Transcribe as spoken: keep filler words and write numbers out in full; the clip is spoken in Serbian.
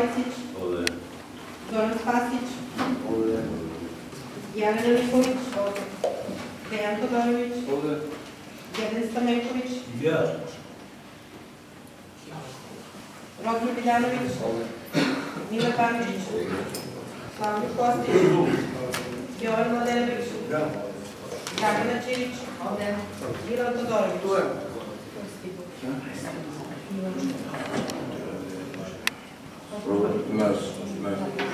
Aleksić, Zoran Spasić, Jelena Nikolić, Dejan Todorović, Jedan Stamenković, Rokman Viljanović, Mila Pančić, Slavko Kostić, Jovan Mladenović, Dragana Ćirić, Milan Todorović. Naš, naš.